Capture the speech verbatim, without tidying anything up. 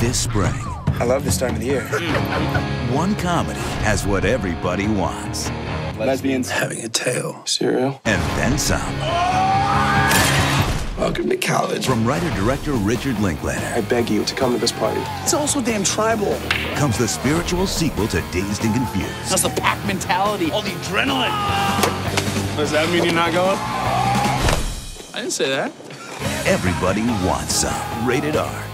This spring, I love this time of the year. one comedy has what everybody wants. Lesbians. Having a tail. Cereal. And then some. Welcome to college. From writer-director Richard Linklater. I beg you to come to this party. It's also damn tribal. Comes the spiritual sequel to Dazed and Confused. That's the pack mentality, all the adrenaline. Does that mean you're not going? I didn't say that. Everybody wants some. Rated R.